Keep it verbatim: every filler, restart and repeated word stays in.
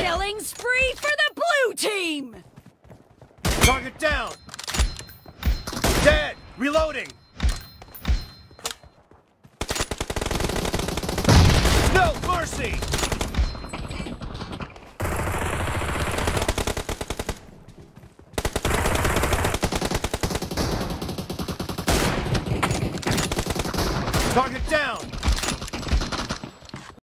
Killing spree for the blue team! Target down! Dead! Reloading! No mercy!